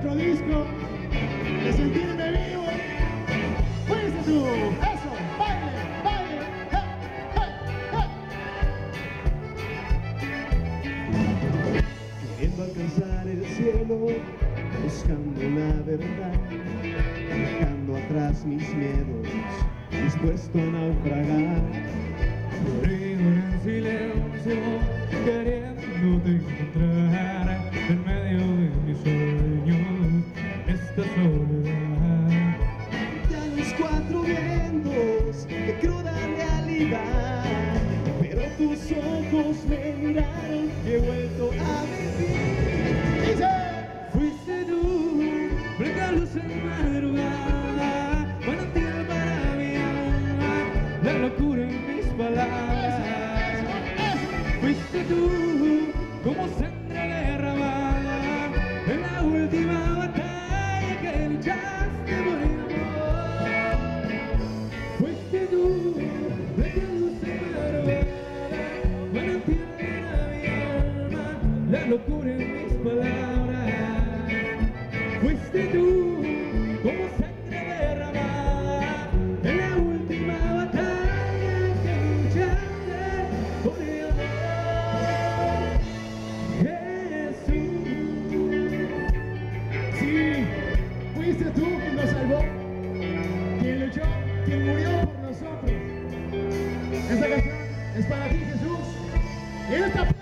nuestro disco de Sentirme Vivo. Fuiste tú, eso, baile, baile, Queriendo alcanzar el cielo, buscando la verdad, dejando atrás mis miedos, dispuesto a naufragar. Corrido en silencio, queriéndote encontrar en medio de mis sueños, esta soledad. Ya los cuatro vientos de cruda realidad, pero tus ojos me miraron y he vuelto a vivir. dice. Fuiste tú, blanca luz en madrugada, manantial para mi alma, la locura en mis palabras. Fuiste tú, como sangre derramada, en la última batalla que luchaste por mi amor. Fuiste tú, blanca luz en madrugada, manantial para mi alma, la locura en mis palabras. Fuiste tú, como sangre derramada, en la última batalla que luchaste por mi amor. Jesús. Sí, fuiste tú quien nos salvó, quien luchó, quien murió por nosotros. Esta canción es para ti, Jesús. Y en esta